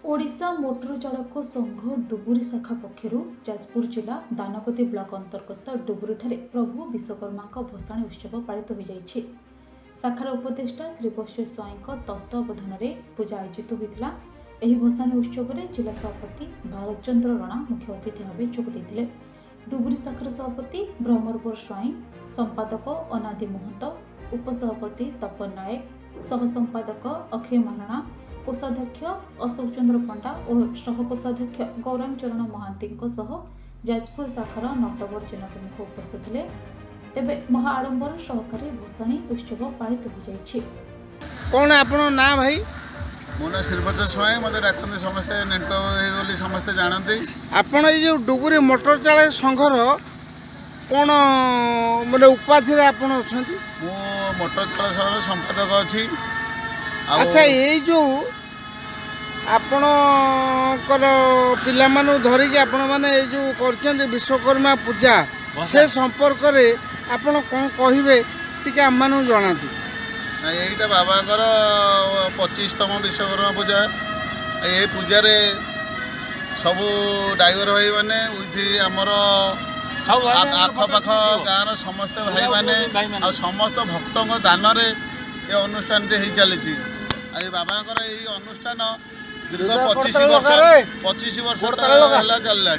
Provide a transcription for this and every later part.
Odisha motor चालक संघ डुबुरी शाखा पक्षर जाजपुर जिला दानगदी ब्लॉक अंतर्गत डुबुरी ठारे प्रभु विश्वकर्मा भसाणी उत्सव पालित हो जाइछि। शाखार उपदेष्टा श्रीवश्य स्वाई तत्वावधान में पूजा आयोजित होता। यह भसाणी उत्सव में जिला सभापति भारत चंद्र रणा मुख्य अतिथि भाव जोगदे। डुबुरी शाखार सभापति ब्रह्मरवर स्वाई, संपादक अनादि महंत, उपसभापति तपन नायक, सह संपादक अक्षय महारणा, कोषाध्यक्ष अशोक चंद्र पंडा और सहकोषाध्यक्ष गौरांग चरण महांती जाजपुर शाखार नटवर जेना प्रमुख उपस्थित थे। तेबे महाआडंबर सहकारी भसाणी उत्सव पालित हो जाइछि। कौन आपनो ना भाई? मो ना श्रीवत्स स्वाई, मते डाकते समस्ते नेंटो बोली समस्ते जानते। आपण ए जो डुबुरी मोटर चालक संघर कौन माने उपाधि रे आपण अछंती? मो मोटर चालक संघर संपादक अछि। अच्छा, ये जो आपण कर पिला मानु धरि के आपण माने ए जो करछन विश्वकर्मा पूजा से संपर्क रे आपण कोन कहिबे टिके हम मानु जणाती। एटा बाबाकर 25तम विश्वकर्मा पूजा। ए पूजा रे सबु ड्राइवर भाई माने उथि हमर आखपाख गाँव समस्त भाई माने आ समस्त भक्तों दान रे ये अनुष्ठान हो चली। बाबांकर यही अनुष्ठान दीर्घ 25 वर्ष चलला।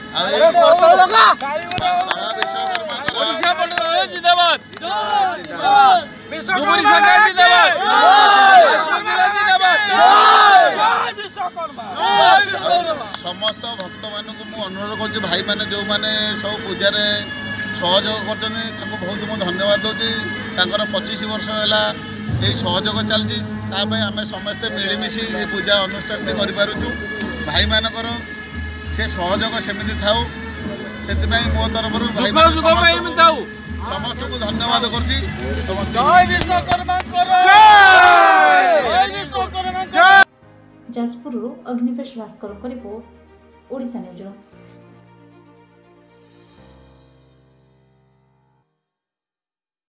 समस्त भक्त मान अनुरोध कर भाई मैंने जो मैंने सब पूजार सहयोग कर बहुत मुझे धन्यवाद दूसरी। 25 वर्ष है यही सहयोग चलती आम समस्ते मिलमिशि पूजा अनुष्ठान करूँ। भाई मानकर से सहयोग सेमती थाऊ से मो तरफ समस्त को धन्यवाद करती। Jajpur Agnivesh Bhaskar report Odisha news.